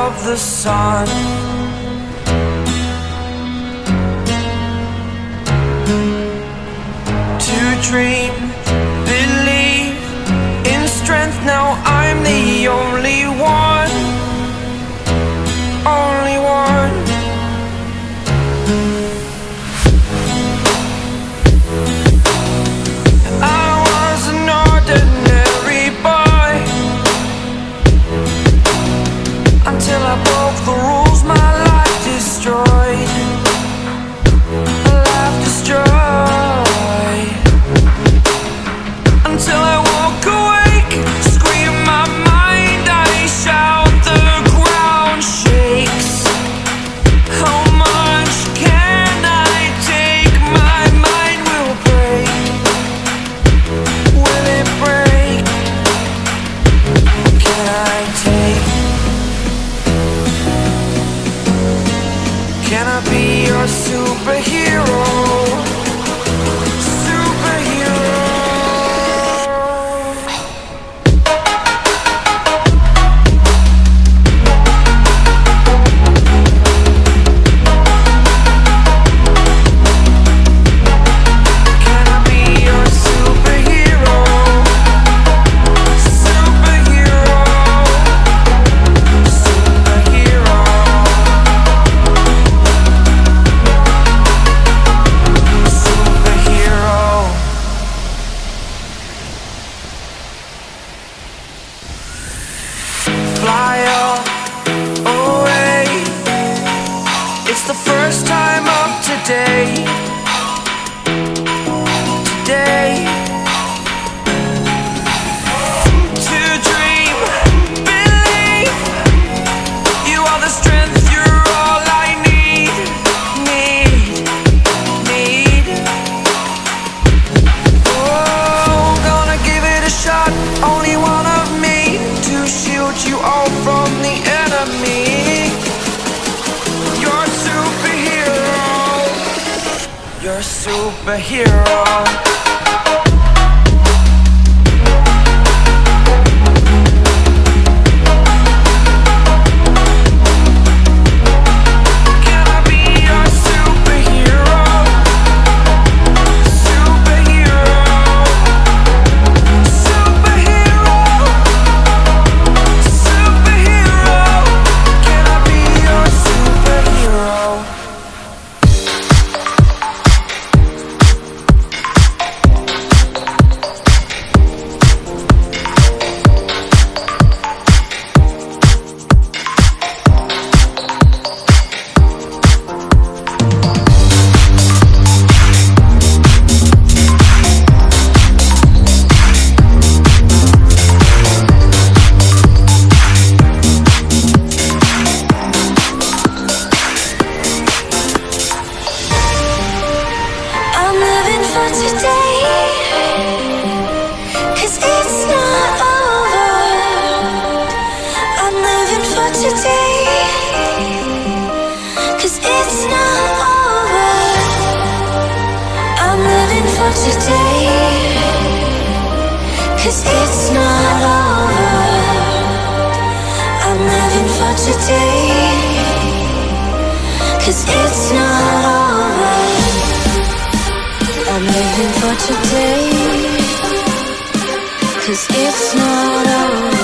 of the sun. To dream, believe in strength, now I'm the only one. Only one. I was an ordinary boy until I broke the rules, my life destroyed. A life destroyed. Until I walk awake, scream my mind, I shout, the ground shakes. How much can I take? My mind will break. Will it break? Can I take? Can I be your superhero? Fly away. It's the first time of today. Today. To dream, believe. You are the strength, you're all I need. Need. Oh, gonna give it a shot. Only one of me to shield you all from the enemy. You're a superhero. You're a superhero. Today, 'cause it's not over. I'm living for today, 'cause it's not over. I'm living for today, 'cause it's not over. I'm living for today, 'cause it's not over. I'm living for today, 'cause it's not over.